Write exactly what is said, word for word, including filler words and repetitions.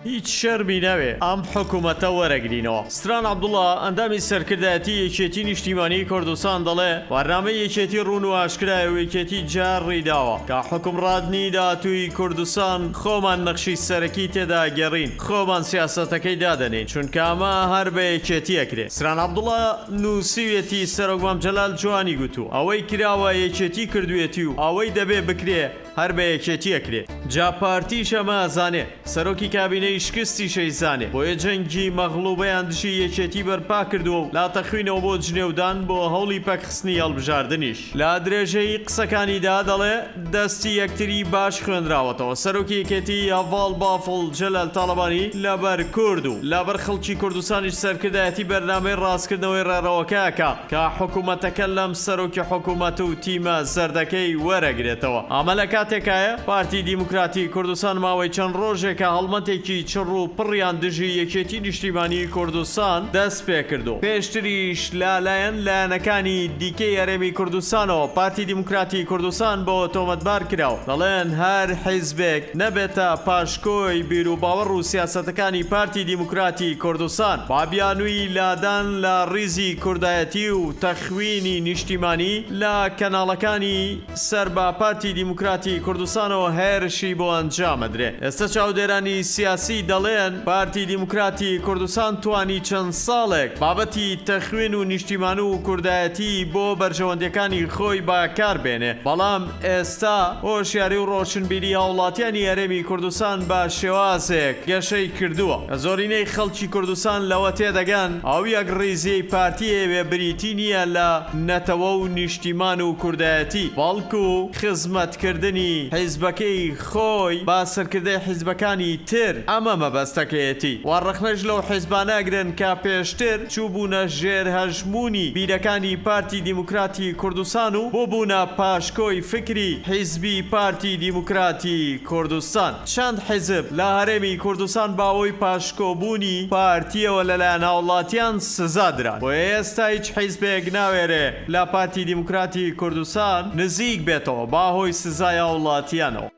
هیچ شەرمی نەوێ ئەم حکوومەتە وەرەگرینەوە. سران عەبدوڵڵا ئەندامی سەرکردایەتی یەکێتی نیشتیمانی کوردستان دەڵێ وەرنامەی یەکێتی ڕوون و ئاشکرایە و یەکێتی جاڕی داوە کە حکومڕاتنی داهاتووی کوردستان خۆمان نەخشی سەرەکی تێدا گەڕین، خۆمان سیاسەتەکەی دادەنین، چونکە ئەمە هەر بە یەکێتی ئەکرێ. سران عەبدوڵڵا نووسیوێتی سەرۆک مام جەلال جوانی گوتو ئەوەی کراوە یەکێتی کردوێتی و ئەوەی دەبێ بکرێ هەر بە یەکێتی ئەکرێ. جا پارتیش ئەمە ئەزانێ، سەرۆکی کابینەی شکستی شەیزانێ، بۆیە جەنگی مەغلوبەیان دژی یەکێتی بەرپا کردووە و لاتەخوینەوە بۆ جنێودان بۆ هەوڵی پەکخستنی هەڵبژاردنیش. لا درێژەی قسەکانیدا دەڵێ دەستی یەکتری باش خوێنراوەتەوە. سەرۆکی یەکێتی هەڤاڵ بافڵ جەلال تاڵەبانی لەبەر کورد و لەبەر خەڵکی کوردستانیش سەرکردایەتی بەرنامەی ڕاستکردنەوەی ڕێڕەوەکەکە کە حکوومەتەکە لەم سەرۆکی حکوومەت و تیمە زەردەکەی وەرەگرێتەوە. ئەمە لە کاتێکایە پارتی دیموکراتی کوردستان ماوەی چەند ڕۆژێکە هەڵمەتێکی چڕ و پڕیان دژی یەکێتی نیشتیمانی کوردستان دەست پێ کردو. پێشتریش لالایەن لایەنەکانی دیکەی هەرێمی کوردستانەوە پارتی دیموکراتی کوردستان بۆ تۆمەتبار کراوە، دەڵێن هەر حیزبێک نەبێتە پاشکۆی بیر و باوەڕ و سیاسەتەکانی پارتی دیموکراتی کوردستان. بابیانووی لادان لە ڕیزی کوردایەتی و تەخوینی نیشتیمانی لە کەناڵەکانی سەر بە پارتی دیموکراتی کوردستانەوە هێرشی بۆ ئەنجامەدرێ. ئێستا چاودێرانی سیاسی دەڵێن پارتی دیموکراتی کوردستان توانی چەند ساڵێک بابەتی تەخوین و نیشتیمان و کوردایەتی بۆ بەرژەوەندەکانی خۆی باکار بێنێ، بەڵام ئێستا هۆشیاری و ڕۆشنبیری هاوڵاتیانی هەرێمی کوردستان بە شێوازێک گەشەی کردووە. زۆرینەی خەڵکی کوردستان لەوە تێدەگەن ئەو یەک ڕیزەی پارتیە وێ بریتی نییە لە نەتەوە و نیشتیمان و کوردایەتی، بەڵکو خزمەتکردنی حیزبەکەی خۆی با سەرکردەی حیزبەکانی تر ئەمە مەبەستەکەیەتی. وەڕەخنەش لەو حیزبانەگرن کە پێشتر چوو بوونە ژێر هەژمونی بیرەکانی پارتی دیموکراتی کوردستان و بۆ بوونە پاشکۆی فکری حیزبی پارتی دیموکراتی کوردستان. چەند حیزب لە هەرێمی کوردستان باوەی پاشکۆبوونی پارتیەوە لەلایەن هاوڵاتیان سزادران، بۆ ئێستا هیچ حیزبێک ناوێرێ لە پارتی دیموکراتی کوردستان نزیک بێتەوە باهۆی سزای هاوڵاتیانەوە.